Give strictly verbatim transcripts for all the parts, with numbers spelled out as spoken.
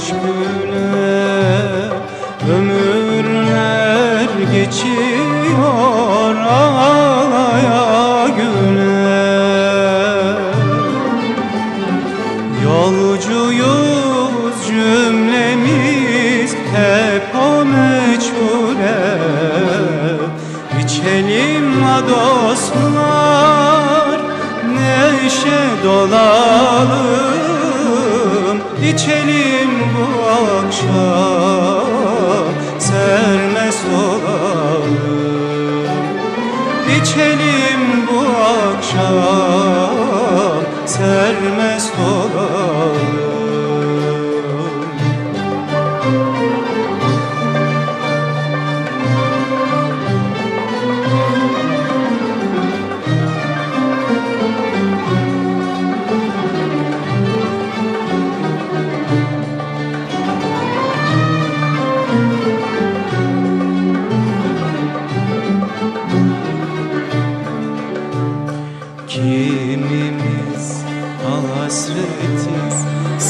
güle. Ömürler geçiyor ağlaya güle. Yolcuyuz cümlemiz hep o meçhûle. İçelim dostlar, neş'e dolalım. İçelim bu akşam, sermest olalım. İçelim bu akşam, sermest olalım. Kimimiz hasretiz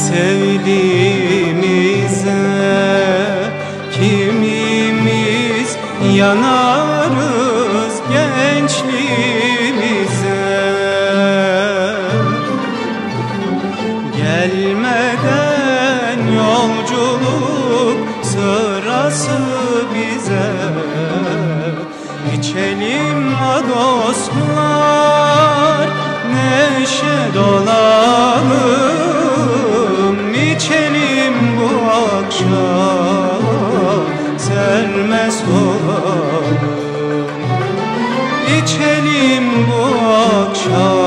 sevdiğimize. Kimimiz yanarız gençliğimize. Gelmeden yolculuk sırası bize. İçelim dostlar, neş'e dolalım. İçelim bu akşam, sermest olalım. İçelim bu akşam,